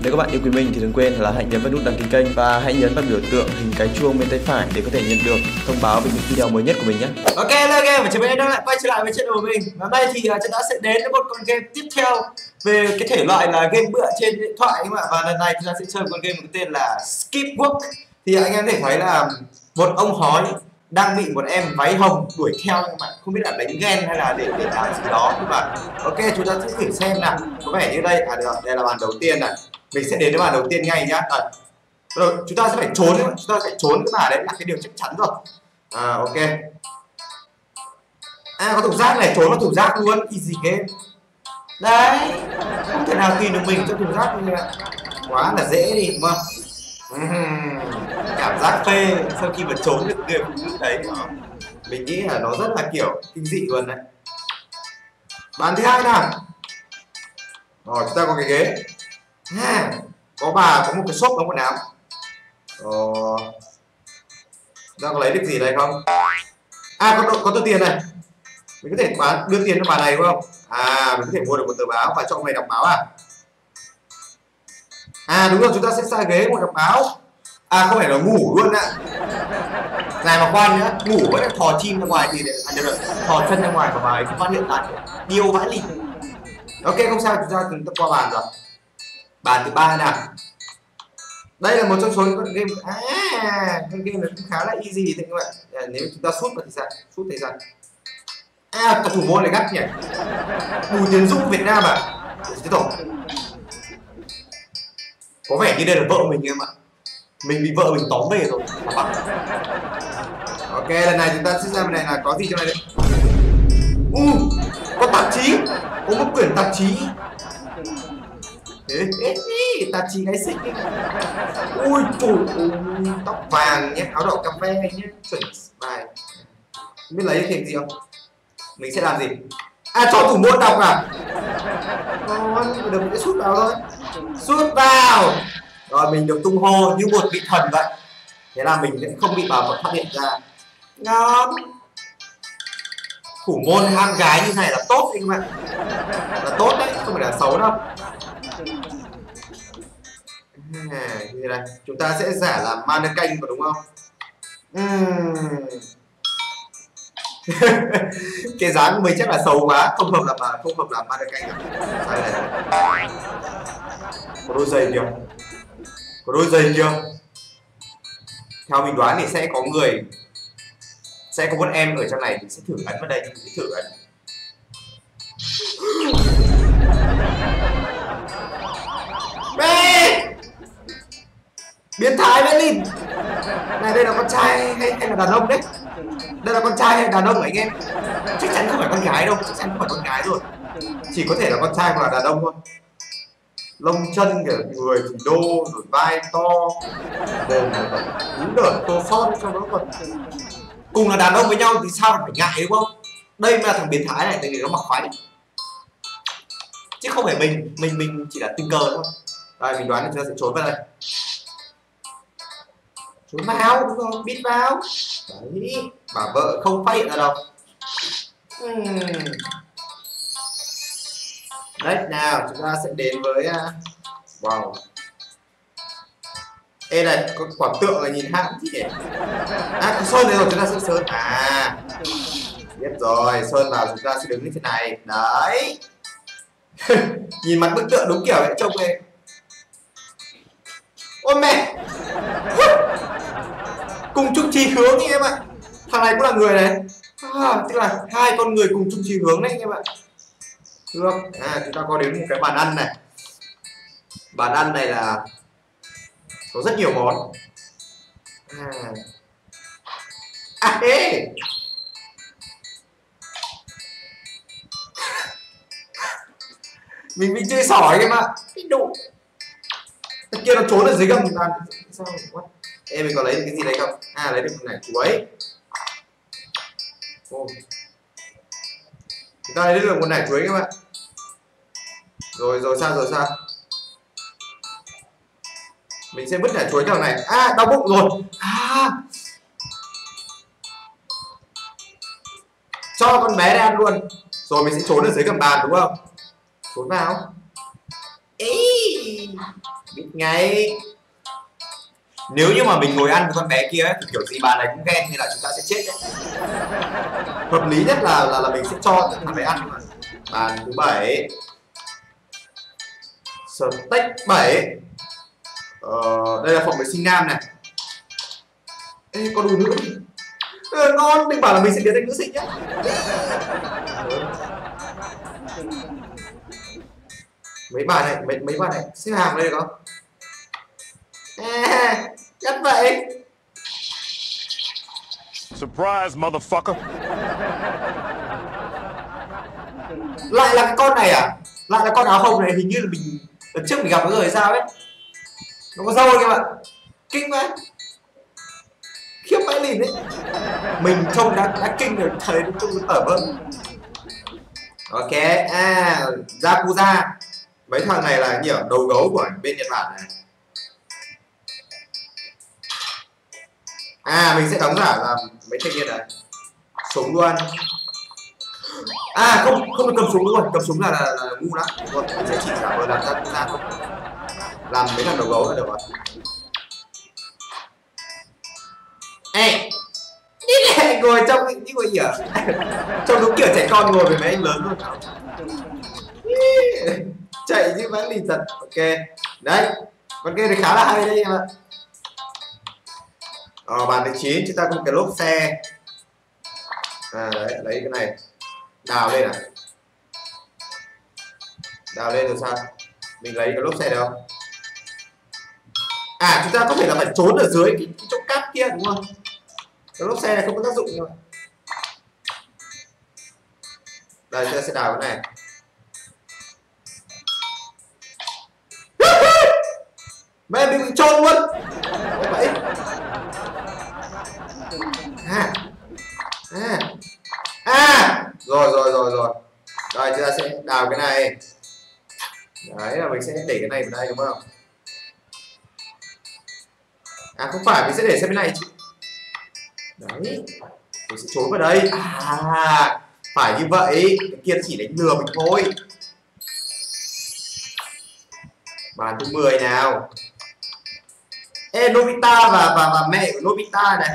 Nếu các bạn yêu quý mình thì đừng quên là hãy nhấn vào nút đăng ký kênh và hãy nhấn vào biểu tượng hình cái chuông bên tay phải để có thể nhận được thông báo về những video mới nhất của mình nhé. Ok, hello game, và chúng mình đã lại quay trở lại với channel của mình. Và hôm nay thì chúng ta sẽ đến với một con game tiếp theo về cái thể loại là game bựa trên điện thoại các bạn. Và lần này chúng ta sẽ chơi một con game có tên là Skip Work. Thì anh em có thể thấy là một ông hói đang bị một em váy hồng đuổi theo, nhưng mà không biết là đánh ghen hay là để làm gì đó. Nhưng mà ok, chúng ta sẽ thử xem nào. Có vẻ như đây, được, đây là bàn đầu tiên này. Mình sẽ đến với bàn đầu tiên ngay nhá. Rồi chúng ta sẽ phải trốn, cái bàn đấy là cái điều chắc chắn rồi. Ok. Có thùng rác này, trốn vào thùng rác luôn, easy game. Đấy, không thể nào tìm được mình trong thùng rác như vậy. Quá là dễ đi đúng không? Cảm giác phê sau khi mà trốn được người phụ nữ đấy. Mình nghĩ là nó rất là kiểu kinh dị luôn đấy. Bàn thứ hai nào. Rồi chúng ta có cái ghế. Có một cái shop đóng quần áo. Chúng ta có lấy được gì đây không? Có tờ tiền này. Mình có thể đưa tiền cho bà này đúng không? Mình có thể mua được một tờ báo và cho ông này đọc báo đúng rồi, chúng ta sẽ sang ghế ngồi đọc báo. Không phải là ngủ luôn ạ. Này mà khoan nữa, ngủ vẫn là thò chim ra ngoài thì thò chân ra ngoài của bà ấy không phát hiện ra, điêu vãi lì. Ok, không sao, chúng ta qua bàn rồi. Bàn thứ ba nào. Đây là một trong số những con game con game này cũng khá là easy thôi các bạn. Nếu chúng ta sút vào thì sao? Sút thì sao? Cả thủ môn này gắt nhỉ. Bùi Tiến Dũng Việt Nam Tiếp tục. Có vẻ như đây là vợ mình em ạ. Mình bị vợ mình tóm về rồi. Ok, lần này chúng ta sẽ xem này là có gì trong này đấy. Có tạp chí. Có một quyển tạp chí. Tạp chí gái xinh. Ui trời ơi, tóc vàng nhé, áo đỏ cà phê nhé, chuẩn bài. Không biết lấy thêm gì không? Mình sẽ làm gì? Cho thủ môn đọc được cái sút vào thôi. Sút vào. Rồi mình được tung hô như một vị thần vậy. Thế là mình sẽ không bị bà vợ phát hiện ra. Ngon. Thủ môn ham gái như này là tốt đấy các bạn. Là tốt đấy, không phải là xấu đâu. Như này, chúng ta sẽ giả làm mannequin vào đúng không? Cái dáng của mình chắc là xấu quá, không hợp làm mannequin đâu. Có đôi giày kìa. Theo mình đoán thì sẽ có một em ở trong này, thì sẽ thử ấn vào đây, biến thái vậy Linh. Này, đây là con trai hay là đàn ông đấy? Đây là con trai hay đàn ông anh em? Chắc chắn không phải con gái đâu, rồi. Chỉ có thể là con trai hoặc là đàn ông thôi. Lông chân kiểu người thì đô, rồi vai to, mồm đúng đợt tô son cho nó còn. Cùng là đàn ông với nhau thì sao phải ngại đúng không? Đây mà thằng biến thái này thì nó mặc váy. Chứ không phải mình chỉ là tình cờ thôi. Đây, mình đoán là chúng ta sẽ trốn vào đây. Trốn vào, đúng rồi, bít vào. Đấy, bà vợ không phát hiện ra đâu. Đấy, nào, chúng ta sẽ đến với wow. Ê này, có quả tượng là nhìn hãm gì nhỉ? Có sơn này rồi, chúng ta sẽ sơn. Biết rồi, sơn vào chúng ta sẽ đứng như thế này. Đấy. Nhìn mặt bức tượng đúng kiểu vậy, trông này. Ôi mẹ. Cùng chung chí hướng đi em ạ. Thằng này cũng là người này. Tức là hai con người cùng chung chí hướng đấy em ạ. Được. Chúng ta có đến một cái bàn ăn này. Bàn ăn này là có rất nhiều món. Mình bị chơi sỏi em ạ. Cái đủ. Cái kia nó trốn ở dưới gầm bàn. Sao? Ê, mình có lấy được cái gì đấy không? Lấy được một nải chuối. Chúng ta lấy được một nải chuối các bạn. Rồi sao? Mình sẽ vứt nải chuối vào này. Đau bụng rồi. Cho con bé này ăn luôn. Rồi mình sẽ trốn ở dưới gầm bàn đúng không? Trốn vào. Biết ngay. Nếu như mà mình ngồi ăn với con bé kia ấy, thì kiểu gì bà này cũng ghen nên là chúng ta sẽ chết đấy. Hợp lý nhất là mình sẽ cho thằng bé ăn. Bàn thứ 7. Steak 7. Đây là phòng vệ sinh nam này. Ê, có đùi nữa. Ngon, đừng bảo là mình sẽ biến thành nữ sinh nhá. Mấy bà này, mấy bà này xếp hàng đây được không? Chắc vậy. Surprise, motherfucker. Lại là cái con này à? Lại là con áo hồng này, hình như là mình lần trước mình gặp nó rồi hay sao ấy. Nó có râu các bạn. Kinh quá. Khiếp vãi lìn đấy. Mình trông đã kinh rồi, thấy nó trông tởm hơn. Ok, Yakuza. Mấy thằng này là nhiều đầu gấu của bên Nhật Bản này. Mình sẽ đóng giả là mấy thanh niên này. Súng luôn. Không được cầm súng luôn, cầm súng là ngu lắm. Rồi, mình sẽ chỉ giả vờ làm Yakuza thôi. Làm mấy thằng đầu gấu là được rồi. Ê, đi này, ngồi trong những người gì à? Trông đúng kiểu trẻ con ngồi với mấy anh lớn luôn. Chạy như vãi lìn thật. Ok, đấy, con kia thì khá là hay đấy em ạ. Bàn thứ 9 chúng ta có một cái lốp xe. Đấy, lấy cái này đào lên này, đào lên rồi sao mình lấy cái lốp xe được không? Chúng ta có thể là phải trốn ở dưới cái chỗ cát kia đúng không? Cái lốp xe này không có tác dụng như vậy. Đây chúng ta sẽ đào cái này. Mẹ mình bị trôn luôn. Vậy. Rồi. Rồi chúng ta sẽ đào cái này. Đấy là mình sẽ để cái này vào đây đúng không? Không phải, mình sẽ để xem cái này chứ. Đấy. Mình sẽ trốn vào đây. Phải như vậy. Cái kia chỉ đánh lừa mình thôi. Bàn thứ 10 nào. Ê, Nobita và mẹ của Nobita này.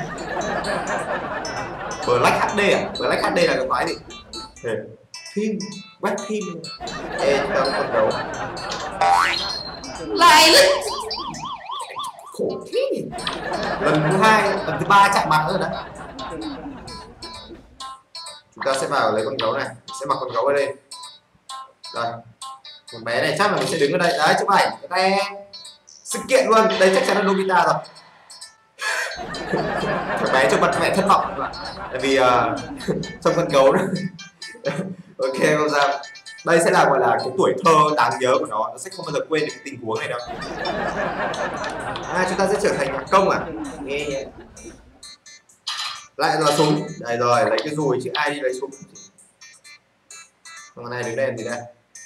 Black HD à? Black HD là cái quái gì? Phim, web phim. Ê, tao con gấu. Lại lên. Khổ thế. Lần thứ 2, lần thứ 3 chạm mặt rồi đấy. Chúng ta sẽ vào lấy con gấu này, sẽ mặc con gấu ở đây. Rồi. Con bé này chắc là mình sẽ đứng ở đây. Đấy, chụp ảnh. Đây. Sự kiện luôn, đây chắc chắn là Nobita rồi. Thằng bé cho mặt mẹ thất vọng các bạn. Tại vì trong con gấu đó. Ok, không sao. Đây sẽ là gọi là cái tuổi thơ đáng nhớ của nó sẽ không bao giờ quên được cái tình huống này đâu. Chúng ta sẽ trở thành nhạc công à? Nghe nhé. Lại là súng. Đây rồi, lấy cái dùi chứ ai đi lấy súng. Con này đứng đây làm gì đây?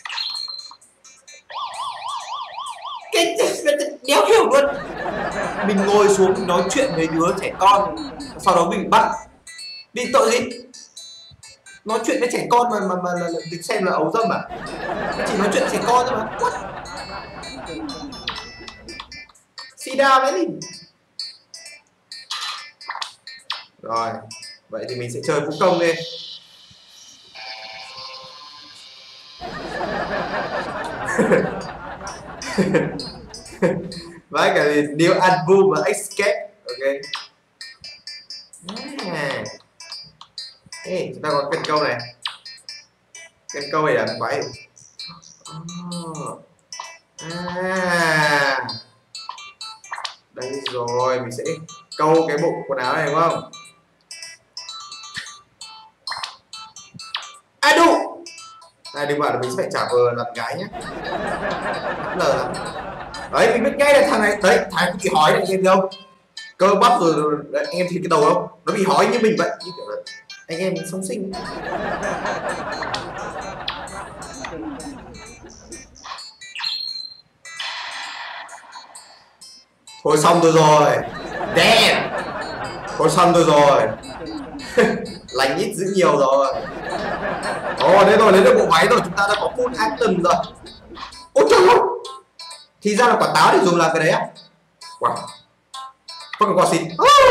Cái đéo hiểu luôn. Mình ngồi xuống mình nói chuyện với đứa trẻ con, sau đó mình bắt. Bị tội gì? Nói chuyện với trẻ con mà được xem là ấu dâm à? Chỉ nói chuyện trẻ con thôi mà. What? Sida đấy gì? Rồi, vậy thì mình sẽ chơi vũ công đi. Với cả new album và escape. Ok. Ê, chúng ta có cần câu này. Cần câu này là quái. Đây rồi, mình sẽ câu cái bộ quần áo này đúng không? Đủ. Đừng bảo là mình sẽ phải trả vờ làm gái nhé. Lờ lắm. Đấy, mình biết ngay là thằng này. Đấy, thằng này bị hói này, anh em thấy không? Cơ bắp rồi, anh em thấy cái đầu không? Nó bị hói như mình vậy. Như kiểu là anh em sống sinh. Thôi xong rồi. Damn. Thôi xong rồi. Lành ít giữ nhiều rồi. Đây rồi, lấy được bộ máy rồi, chúng ta đã có full item rồi. Ôi trời ơi. Thì ra là quả táo để dùng làm cái đấy á. Wow. Không cần quả xịt.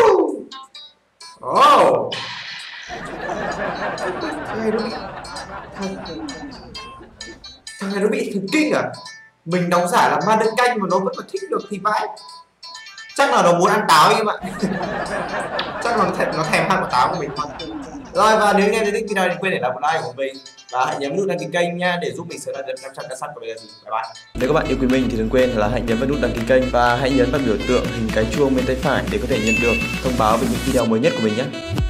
Oh. Thằng này nó bị thần kinh à? Mình đóng giả là ma đơn canh mà nó vẫn còn thích được thì vãi. Chắc là nó muốn ăn táo các bạn. Chắc là nó thèm ăn quả táo của mình thôi. Rồi, và nếu anh em thích video thì đừng quên để lại một like của mình và hãy nhấn nút đăng ký kênh nha để giúp mình sớm đạt được 500 cái sắt của bây giờ. Bye bye. Nếu các bạn yêu quý mình thì đừng quên là hãy nhấn vào nút đăng ký kênh và hãy nhấn vào biểu tượng hình cái chuông bên tay phải để có thể nhận được thông báo về những video mới nhất của mình nhé.